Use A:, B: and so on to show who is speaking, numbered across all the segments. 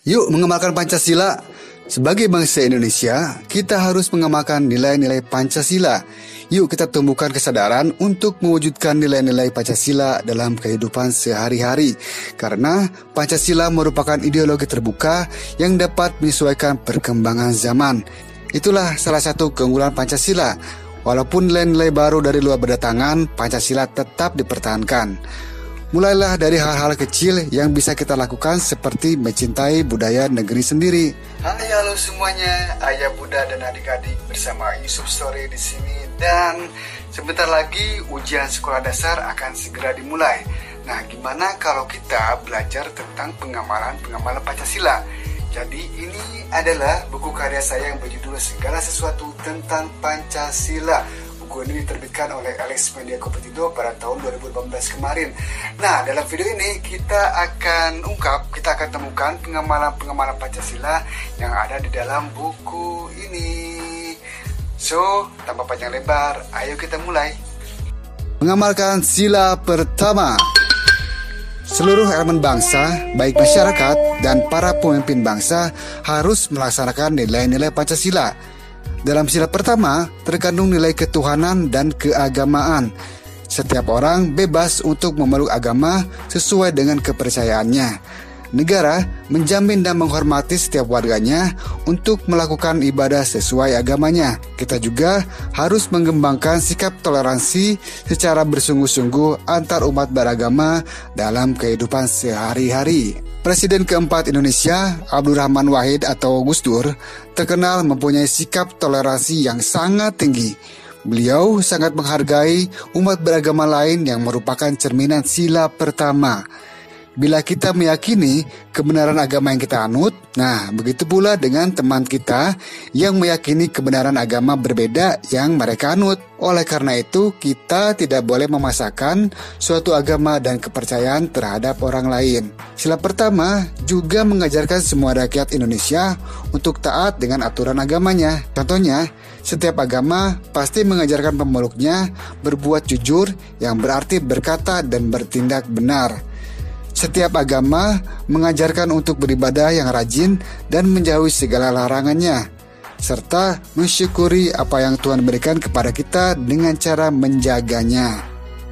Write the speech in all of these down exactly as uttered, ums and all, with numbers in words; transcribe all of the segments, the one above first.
A: Yuk mengamalkan Pancasila. Sebagai bangsa Indonesia, kita harus mengamalkan nilai-nilai Pancasila. Yuk kita tumbuhkan kesadaran untuk mewujudkan nilai-nilai Pancasila dalam kehidupan sehari-hari. Karena Pancasila merupakan ideologi terbuka yang dapat menyesuaikan perkembangan zaman. Itulah salah satu keunggulan Pancasila. Walaupun nilai-nilai baru dari luar berdatangan, Pancasila tetap dipertahankan. Mulailah dari hal-hal kecil yang bisa kita lakukan seperti mencintai budaya negeri sendiri. Hai halo semuanya, ayah, bunda dan adik-adik bersama Yusuf Story di sini, dan sebentar lagi ujian sekolah dasar akan segera dimulai. Nah, gimana kalau kita belajar tentang pengamalan-pengamalan Pancasila? Jadi ini adalah buku karya saya yang berjudul Segala Sesuatu Tentang Pancasila. Buku ini diterbitkan oleh Alex Media Kompetido pada tahun dua ribu delapan belas kemarin. Nah, dalam video ini kita akan ungkap, kita akan temukan pengamalan-pengamalan Pancasila yang ada di dalam buku ini. So, tanpa panjang lebar, ayo kita mulai. Mengamalkan sila pertama. Seluruh elemen bangsa, baik masyarakat dan para pemimpin bangsa, harus melaksanakan nilai-nilai Pancasila. Dalam sila pertama, terkandung nilai ketuhanan dan keagamaan. Setiap orang bebas untuk memeluk agama sesuai dengan kepercayaannya. Negara menjamin dan menghormati setiap warganya untuk melakukan ibadah sesuai agamanya. Kita juga harus mengembangkan sikap toleransi secara bersungguh-sungguh antar umat beragama dalam kehidupan sehari-hari. Presiden keempat Indonesia, Abdurrahman Wahid atau Gus Dur, terkenal mempunyai sikap toleransi yang sangat tinggi. Beliau sangat menghargai umat beragama lain yang merupakan cerminan sila pertama. Bila kita meyakini kebenaran agama yang kita anut, nah begitu pula dengan teman kita yang meyakini kebenaran agama berbeda yang mereka anut. Oleh karena itu, kita tidak boleh memaksakan suatu agama dan kepercayaan terhadap orang lain. Sila pertama juga mengajarkan semua rakyat Indonesia untuk taat dengan aturan agamanya. Contohnya, setiap agama pasti mengajarkan pemeluknya berbuat jujur, yang berarti berkata dan bertindak benar. Setiap agama mengajarkan untuk beribadah yang rajin dan menjauhi segala larangannya, serta mensyukuri apa yang Tuhan berikan kepada kita dengan cara menjaganya.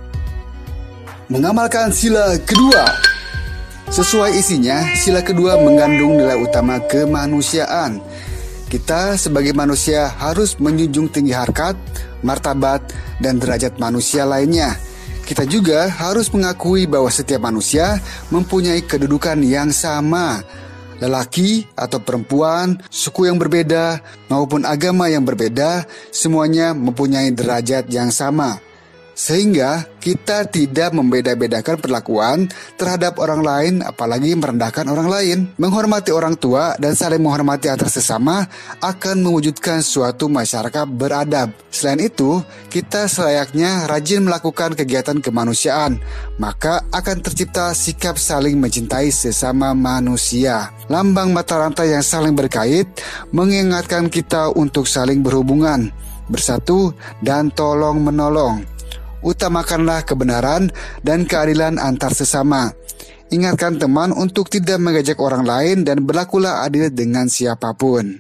A: Mengamalkan sila kedua. Sesuai isinya, sila kedua mengandung nilai utama kemanusiaan. Kita sebagai manusia harus menjunjung tinggi harkat, martabat, dan derajat manusia lainnya. Kita juga harus mengakui bahwa setiap manusia mempunyai kedudukan yang sama. Lelaki atau perempuan, suku yang berbeda, maupun agama yang berbeda, semuanya mempunyai derajat yang sama. Sehingga kita tidak membeda-bedakan perlakuan terhadap orang lain, apalagi merendahkan orang lain. Menghormati orang tua dan saling menghormati antar sesama akan mewujudkan suatu masyarakat beradab. Selain itu, kita selayaknya rajin melakukan kegiatan kemanusiaan, maka akan tercipta sikap saling mencintai sesama manusia. Lambang mata rantai yang saling berkait mengingatkan kita untuk saling berhubungan, bersatu, dan tolong-menolong. Utamakanlah kebenaran dan keadilan antar sesama. Ingatkan teman untuk tidak mengejek orang lain dan berlakulah adil dengan siapapun.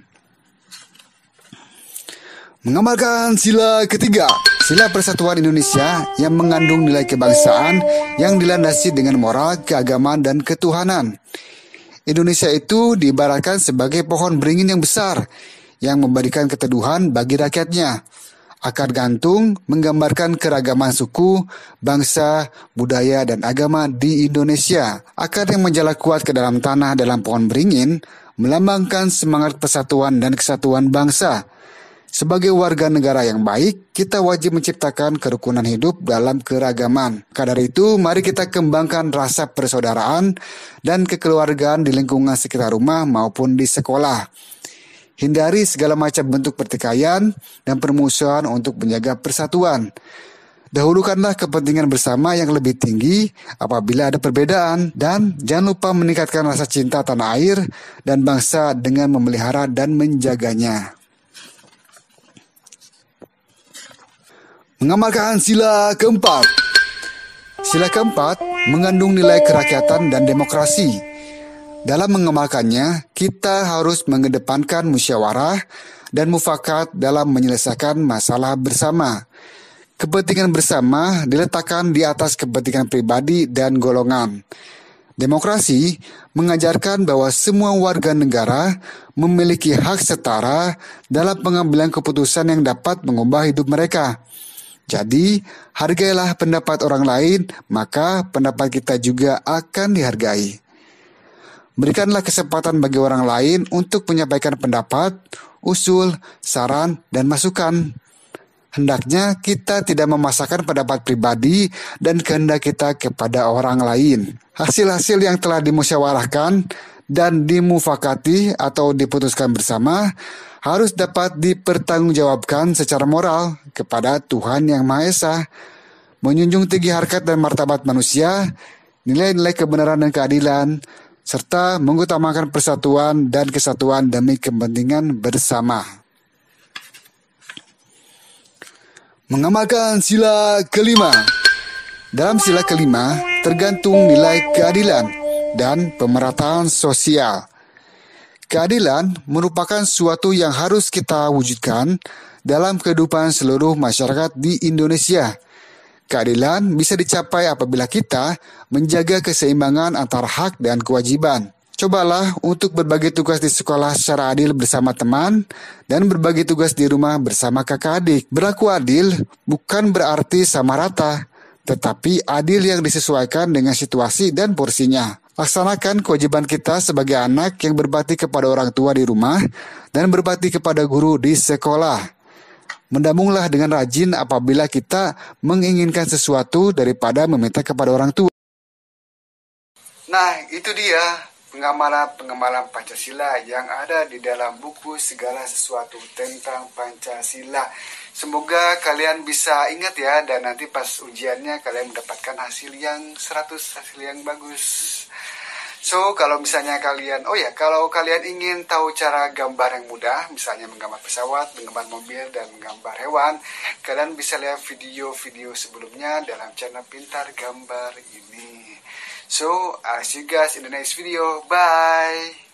A: Mengamalkan sila ketiga, sila persatuan Indonesia yang mengandung nilai kebangsaan yang dilandasi dengan moral, keagamaan, dan ketuhanan. Indonesia itu diibaratkan sebagai pohon beringin yang besar yang memberikan keteduhan bagi rakyatnya. Akar gantung menggambarkan keragaman suku, bangsa, budaya, dan agama di Indonesia. Akar yang menjalar kuat ke dalam tanah dalam pohon beringin melambangkan semangat persatuan dan kesatuan bangsa. Sebagai warga negara yang baik, kita wajib menciptakan kerukunan hidup dalam keragaman. Kadar itu, mari kita kembangkan rasa persaudaraan dan kekeluargaan di lingkungan sekitar rumah maupun di sekolah. Hindari segala macam bentuk pertikaian dan permusuhan untuk menjaga persatuan. Dahulukanlah kepentingan bersama yang lebih tinggi apabila ada perbedaan, dan jangan lupa meningkatkan rasa cinta tanah air dan bangsa dengan memelihara dan menjaganya. Mengamalkan sila keempat. Sila keempat mengandung nilai kerakyatan dan demokrasi. Dalam mengamalkannya, kita harus mengedepankan musyawarah dan mufakat dalam menyelesaikan masalah bersama. Kepentingan bersama diletakkan di atas kepentingan pribadi dan golongan. Demokrasi mengajarkan bahwa semua warga negara memiliki hak setara dalam pengambilan keputusan yang dapat mengubah hidup mereka. Jadi, hargailah pendapat orang lain, maka pendapat kita juga akan dihargai. Berikanlah kesempatan bagi orang lain untuk menyampaikan pendapat, usul, saran, dan masukan. Hendaknya kita tidak memasakkan pendapat pribadi dan kehendak kita kepada orang lain. Hasil-hasil yang telah dimusyawarahkan dan dimufakati atau diputuskan bersama harus dapat dipertanggungjawabkan secara moral kepada Tuhan Yang Maha Esa. Menjunjung tinggi harkat dan martabat manusia, nilai-nilai kebenaran dan keadilan, serta mengutamakan persatuan dan kesatuan demi kepentingan bersama. Mengamalkan sila kelima. Dalam sila kelima tergantung nilai keadilan dan pemerataan sosial. Keadilan merupakan suatu yang harus kita wujudkan dalam kehidupan seluruh masyarakat di Indonesia. Keadilan bisa dicapai apabila kita menjaga keseimbangan antara hak dan kewajiban. Cobalah untuk berbagi tugas di sekolah secara adil bersama teman dan berbagi tugas di rumah bersama kakak adik. Berlaku adil bukan berarti sama rata, tetapi adil yang disesuaikan dengan situasi dan porsinya. Laksanakan kewajiban kita sebagai anak yang berbakti kepada orang tua di rumah dan berbakti kepada guru di sekolah. Mendamunglah dengan rajin apabila kita menginginkan sesuatu daripada meminta kepada orang tua. Nah, itu dia pengamalan-pengamalan Pancasila yang ada di dalam buku Segala Sesuatu Tentang Pancasila. Semoga kalian bisa ingat ya, dan nanti pas ujiannya kalian mendapatkan hasil yang seratus, hasil yang bagus. So, kalau misalnya kalian, oh ya, kalau kalian ingin tahu cara gambar yang mudah, misalnya menggambar pesawat, menggambar mobil, dan menggambar hewan, kalian bisa lihat video-video sebelumnya dalam channel Pintar Gambar ini. So, I'll see you guys in the next video. Bye!